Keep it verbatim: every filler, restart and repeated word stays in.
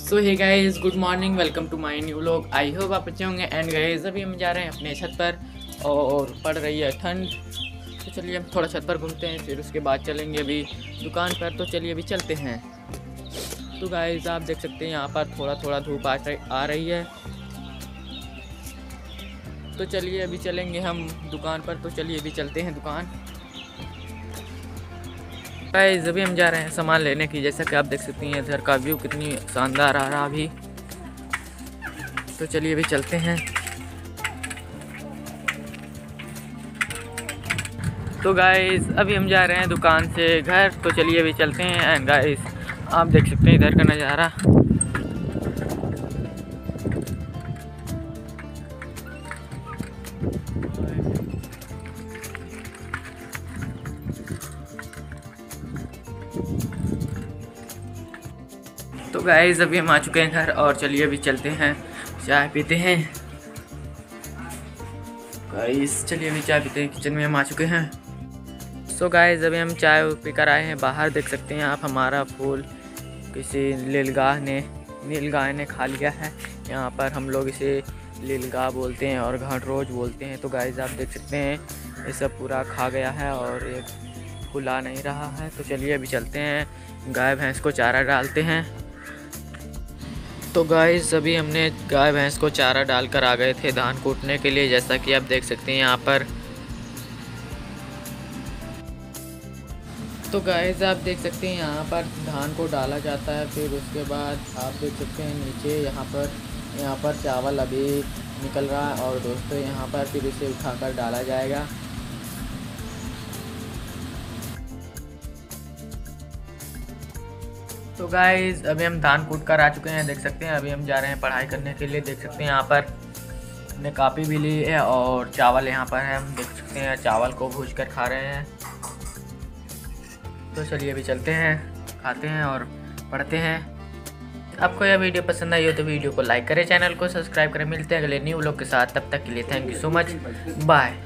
So hey guys, good morning, welcome to my new vlog. I hope आप अच्छे होंगे। And guys अभी हम जा रहे हैं अपने छत पर और पड़ रही है ठंड, तो चलिए हम थोड़ा छत पर घूमते हैं, फिर उसके बाद चलेंगे अभी दुकान पर। तो चलिए अभी चलते हैं। तो गाइस आप देख सकते हैं यहाँ पर थोड़ा थोड़ा धूप आ आ रही है। तो चलिए अभी चलेंगे हम दुकान पर। तो चलिए अभी चलते हैं दुकान। गाइस अभी हम जा रहे हैं सामान लेने की। जैसा कि आप देख सकते हैं इधर का व्यू कितनी शानदार आ रहा अभी। तो चलिए अभी चलते हैं। तो गाइस अभी हम जा रहे हैं दुकान से घर। तो चलिए अभी चलते हैं। एंड गाइस आप देख सकते हैं इधर का नज़ारा। तो गाइस अभी हम आ चुके हैं घर और चलिए अभी चलते हैं, चाय पीते हैं। गाइस चलिए अभी चाय पीते हैं। किचन में हम आ चुके हैं। सो गाइस अभी हम चाय पी कर आए हैं। बाहर देख सकते हैं आप हमारा फूल किसी नीलगाह ने नीलगाह ने खा लिया है। यहाँ पर हम लोग इसे नीलगाह बोलते हैं और घाटरोज बोलते हैं। तो गाइस आप देख सकते हैं ये सब पूरा खा गया है और ये फूला नहीं रहा है। तो चलिए अभी चलते हैं, गाय भैंस को चारा डालते हैं। तो गाइस अभी हमने गाय भैंस को चारा डालकर आ गए थे धान कूटने के लिए। जैसा कि आप देख सकते हैं यहाँ पर। तो गाइस आप देख सकते हैं यहाँ पर धान को डाला जाता है। फिर उसके बाद आप देख सकते हैं नीचे यहाँ पर यहाँ पर चावल अभी निकल रहा है। और दोस्तों यहाँ पर फिर इसे उठाकर डाला जाएगा। तो गाइस अभी हम धान कूट कर आ चुके हैं। देख सकते हैं अभी हम जा रहे हैं पढ़ाई करने के लिए। देख सकते हैं यहाँ पर हमने कापी भी ली है और चावल यहाँ पर है। हम देख सकते हैं चावल को भूज कर खा रहे हैं। तो चलिए अभी चलते हैं, खाते हैं और पढ़ते हैं। आपको यह वीडियो पसंद आई हो तो वीडियो को लाइक करें, चैनल को सब्सक्राइब करें। मिलते हैं अगले न्यू व्लॉग के साथ। तब तक के लिए thank you so much, bye.